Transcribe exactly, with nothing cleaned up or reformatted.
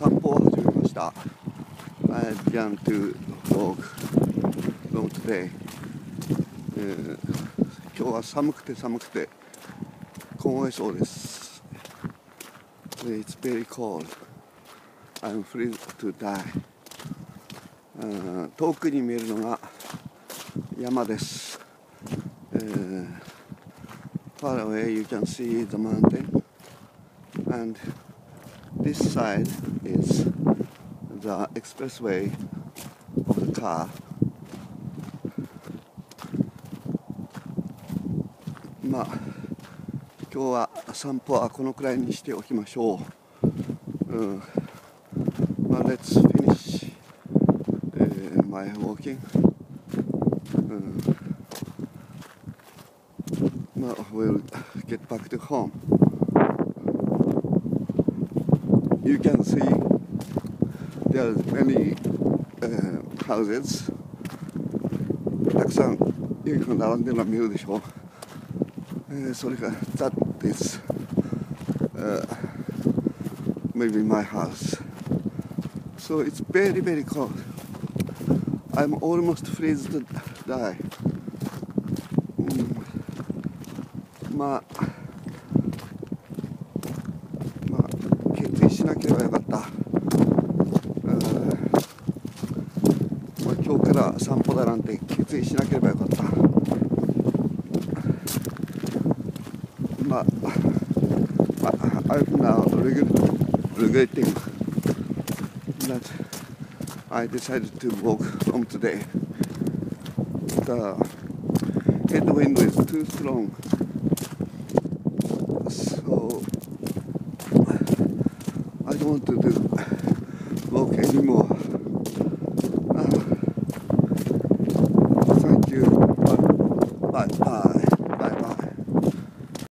散歩を始めました。I began to walk long today、えー、今日は寒くて寒くて凍えそうです。It's very cold. I'm freezing to die、うん、遠くに見えるのが山です。えー、Far away you can see the mountain, and this side is the expressway of the car. まあ今日は散歩はこのくらいにしておきましょう。うん、まあ Let's finish、uh, my walking、うん、まあ We'll get back to home. You can see there are many、uh, houses. たくさん家が並んでるのが見えるでしょう。えー、それが That is、uh, maybe my house. So it's very very cold. I'm almost freeze to die、うん、まあまあ決意しなければよかった。まあ、今日から散歩だなんて決意しなければよかった。まあ、まあ、I'm now regretting that I decided to walk home today. The headwind is too strong, so I don't want to do walk anymore. Uh, thank you. Bye. Bye.